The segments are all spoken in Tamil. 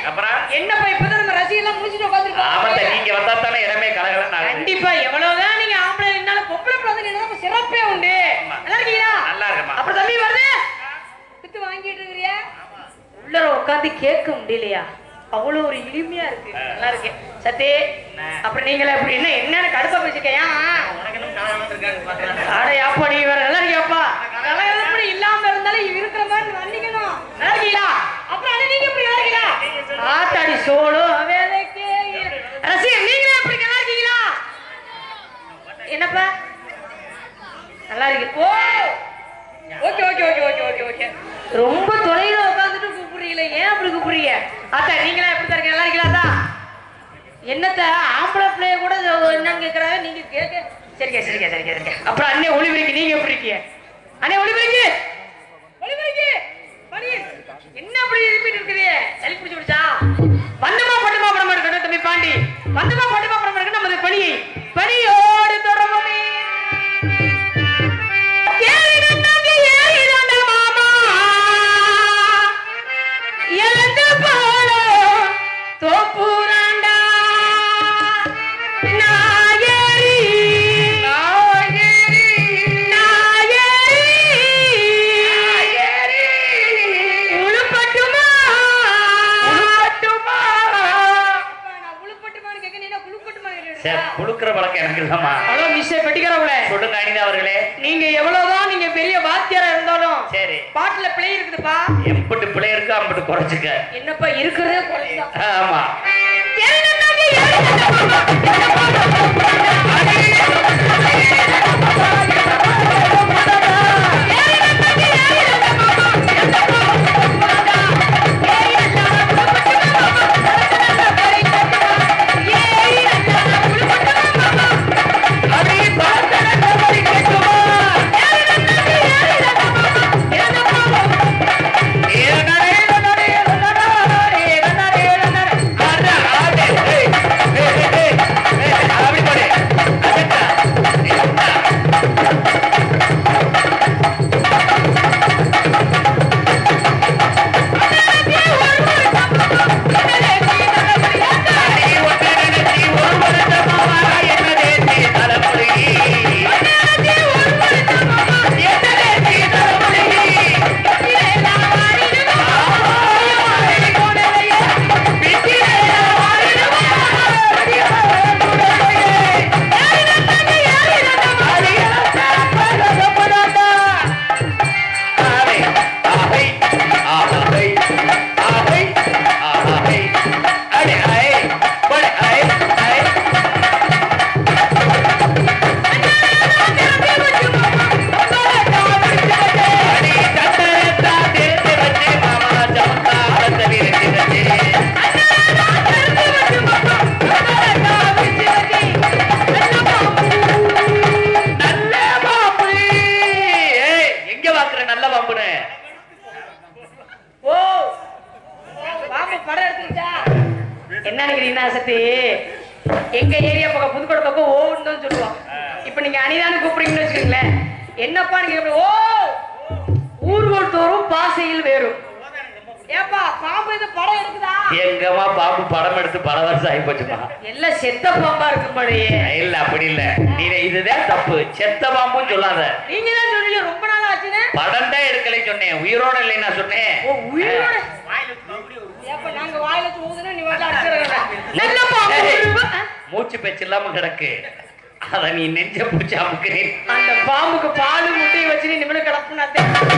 அப்புறம் என்னப்பா இப்பதான் நம்ம ரசிகெல்லாம் முடிச்சுட்டு உட்காந்துருக்கோம். ஆமா நீங்க வந்தா தானே இடமே கலகலன்னு ஆகுது. கண்டிப்பா எவ்வளவுதான் நீங்க ஆம்பளை இருந்தாலும் பொம்பளை பிள்ளை வந்து சிறப்பே உண்டு. நல்லா இருக்கீங்களா? நல்லா இருக்கமா. அப்புறம் தம்பி வருது வித்து வாங்கிட்டு இருக்கிறியா? உள்ள உட்காந்து கேட்க முடியலையா? அவ்வளவு ஒரு இனிமையா இருக்கு. நல்லா இருக்கு சத்தே. அப்புறம் நீங்களே எப்படி என்னன்னு கடுப்பா பேசிக்கையா? அடையாப்பா நீ வேற நல்லா இருக்கியாப்பா? கலகலப்படி இல்லாம இருந்தாலும் இருக்கிற மாதிரி வண்டிக்கணும். நல்லா இருக்கீங்களா? அப்புறம் நீங்க எப்படி நல்லா இருக்கீங்களா? ஆத்தாடி சோளோ வேலைக்கு ரசிகர் நீங்களே எப்படி நல்லா இருக்கீங்களா? என்னப்பா நல்லா இருக்கு. Oh okay okay okay okay okay okay. ரொம்ப தொலைல உட்காந்துட்டு கூப்பிடுறீங்களே, ஏன் அப்படி கூப்பிடுறீங்க? அத்தா நீங்களா எப்படி தான் இருக்கீங்க? நல்லா இருக்கீங்களா? என்னத்த ஆம்பளை பிள்ளைய கூட என்னன்னு கேட்கறாங்க, நீங்க கேட்க சரிங்க சரிங்க சரிங்க சரிங்க. அப்புறம் அண்ணே ஒளிபெருக்கி நீங்க எப்படி இருக்கீங்க? அண்ணே ஒளிபெருக்கி ஒளிபெருக்கி படி என்ன அப்படி ரிப்பீட் இருக்குது? சளி பிடிச்சு விடுச்சா? வந்தமா பட்டுமா படம் இருக்கணும் தம்பி பாண்டி. வந்தமா பட்டுமா படம் இருக்கணும். நமது பணி பணியோடு தொடர்பு குளுக்குற பழக்கம் எனக்கு இல்லம்மா. ஹலோ மிஸ் பெட்டிக்காரவங்களே சொல்லுங்க அனிதா அவர்களே. நீங்க எவ்வளவுதான் நீங்க பெரிய வாத்தியாரா இருந்தாலும் சரி பாட்டுல பிழை இருக்குதுப்பா. எம்பட்டு பிழை இருக்கு அம்பட்டு குறைச்சுக்க. என்னப்பா இருக்கிறதே குறைச்சா? ஆமா எங்க ஏரியா பக்கம் புதுக்கோட்டை பக்கம் ஓன்னு தான் சொல்லுவாங்க. இப்ப நீங்க அனிதான்னு கூப்பிடுறீங்கன்னு வச்சுக்கோங்களேன். என்னப்பா நீங்க ஓ ஊர்வல் தோறும் பாசையில் வேறும். ஏப்பா பாம்பு இது படம் எடுக்குதா? எங்கம்மா பாம்பு படம் எடுத்து பல வருஷம் ஆகி போச்சுமா. எல்லாம் செத்த பாம்பா இருக்கு போலயே. இல்ல அப்படி இல்ல, நீ இதுதான் தப்பு. செத்த பாம்புன்னு சொல்லாத. நீங்க தான் சொல்றீங்க ரொம்ப நாள் ஆச்சுன்னு. படம் தான் எடுக்கலை சொன்னேன், உயிரோட இல்லை நான் சொன்னேன். ஓ உயிரோட? ஏப்பா நாங்க வாயில ஊதுனா நீ வந்து அடிச்சிரடா. நல்ல பாம்பு மூச்சு பேச்சு இல்லாம கிடக்கு, அத நீ நெஞ்ச பூச்சி அமுக்கிறேன். அந்த பாம்புக்கு பால் முட்டையை வச்சு நீ நிமிடம் கிடப்புனா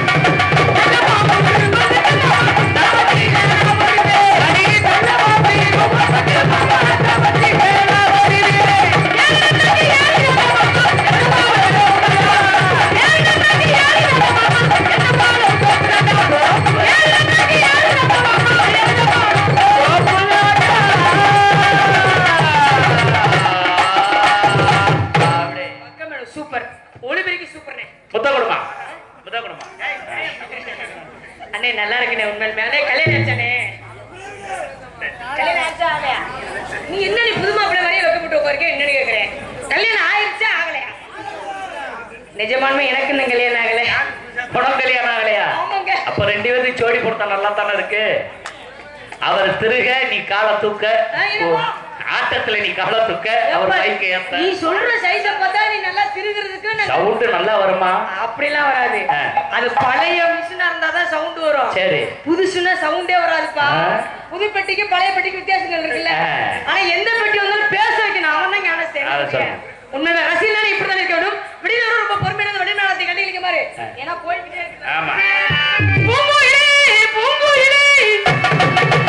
சூப்பர். ஒளிபெருக்கி சூப்பர்னே. புத்தகமா புத்தகமா அண்ணே நல்லா இருக்குனே உண்மையிலே. அண்ணே கல்யாணம் ஆச்சானே? கல்யாணம் ஆச்சா ஆகலையா? நீ என்ன நீ புது மாப்பிள்ளை வரைய வைக்கப்பட்டு உட்காருக்க என்னன்னு கேக்குறேன். கல்யாணம் ஆயிடுச்சா ஆகலையா? நிஜமானமே எனக்கு இன்னும் கல்யாணம் ஆகலையா? படம் கல்யாணம் ஆகலையா? ஆமாங்க. அப்ப ரெண்டு பேரும் ஜோடி போட்டா நல்லா தானே இருக்கு. அவர் திருக நீ காலை தூக்க, ஆட்டத்துல நீ காலை தூக்க, அவர் மைக்க ஏத்த. நீ சொல்ற சைஸ பார்த்தா நீ நல்லா திருகிறதுக்கு சவுண்ட் நல்லா வருமா? அப்படிலாம் வராது. அது பழைய மிஷினா இருந்தா தான் சவுண்ட் வரும். சரி, புதுசுனா சவுண்டே வராதுப்பா. புது பெட்டிக்கு பழைய பெட்டிக்கு வித்தியாசங்கள் இருக்குல்ல. ஆனா எந்த பெட்டி வந்தாலும் பேச வைக்கணும். அவன் தான் ஞான சேவகன். உண்மையில ரசிகனால இப்படிதான் இருக்க வேண்டும். விடியலும் ரொம்ப பொறுமையான வடிநாளத்தை கண்டிக்க மாதிரி. ஏன்னா போய்கிட்டே இருக்கு. ஆமா. பூங்குயிலே பூங்குயிலே